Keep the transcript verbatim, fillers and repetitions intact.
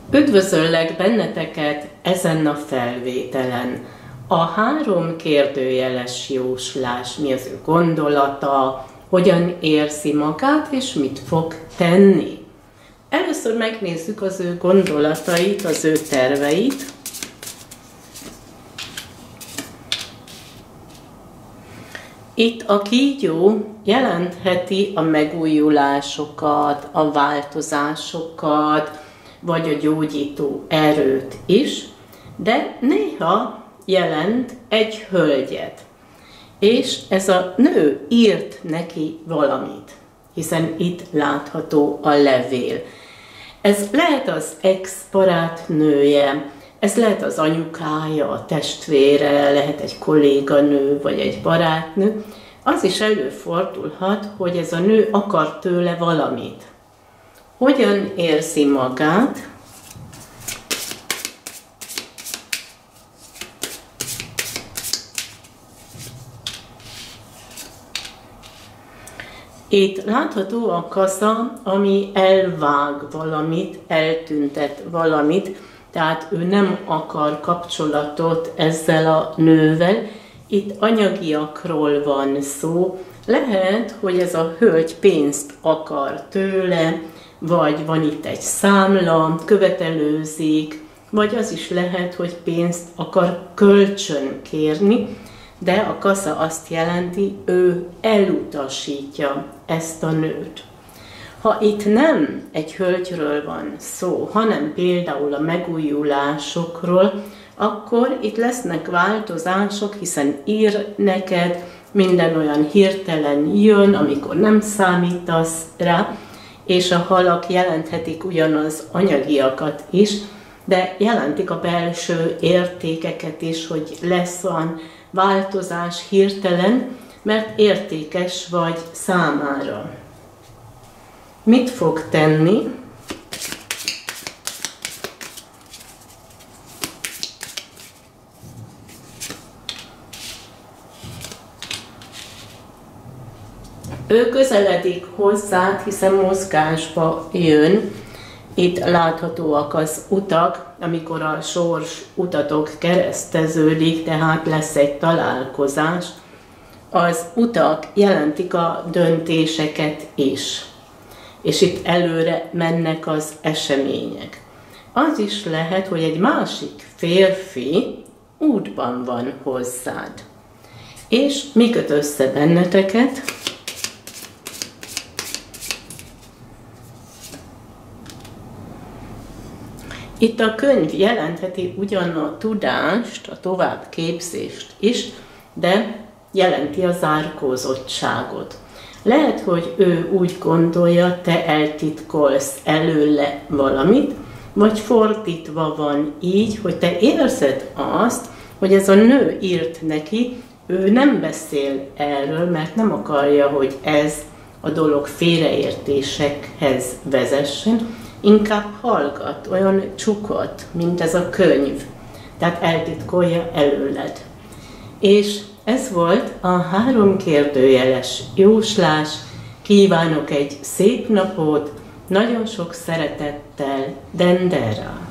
Üdvözöllek benneteket ezen a felvételen. A három kérdőjeles jóslás, mi az ő gondolata, hogyan érzi magát és mit fog tenni. Először megnézzük az ő gondolatait, az ő terveit. Itt a kígyó jelentheti a megújulásokat, a változásokat, vagy a gyógyító erőt is, de néha jelent egy hölgyet. És ez a nő írt neki valamit, hiszen itt látható a levél. Ez lehet az ex-barátnője, ez lehet az anyukája, a testvére, lehet egy kolléganő vagy egy barátnő. Az is előfordulhat, hogy ez a nő akar tőle valamit. Hogyan érzi magát? Itt látható a kasza, ami elvág valamit, eltüntet valamit, tehát ő nem akar kapcsolatot ezzel a nővel. Itt anyagiakról van szó. Lehet, hogy ez a hölgy pénzt akar tőle, vagy van itt egy számla, követelőzik, vagy az is lehet, hogy pénzt akar kölcsön kérni, de a kasza azt jelenti, ő elutasítja ezt a nőt. Ha itt nem egy hölgyről van szó, hanem például a megújulásokról, akkor itt lesznek változások, hiszen ír neked, minden olyan hirtelen jön, amikor nem számítasz rá, és a halak jelenthetik ugyanaz anyagiakat is, de jelentik a belső értékeket is, hogy lesz olyan változás hirtelen, mert értékes vagy számára. Mit fog tenni? Ő közeledik hozzád, hiszen mozgásba jön. Itt láthatóak az utak, amikor a sors utatok kereszteződik, tehát lesz egy találkozás. Az utak jelentik a döntéseket is, és itt előre mennek az események. Az is lehet, hogy egy másik férfi útban van hozzád. És mi köt össze benneteket? Itt a könyv jelentheti ugyan a tudást, a továbbképzést is, de jelenti a zárkózottságot. Lehet, hogy ő úgy gondolja, te eltitkolsz előle valamit, vagy fordítva van így, hogy te érzed azt, hogy ez a nő írt neki, ő nem beszél erről, mert nem akarja, hogy ez a dolog félreértésekhez vezessen, inkább hallgat, olyan csukott, mint ez a könyv. Tehát eltitkolja előled. És ez volt a három kérdőjeles jóslás. Kívánok egy szép napot, nagyon sok szeretettel, Dendera!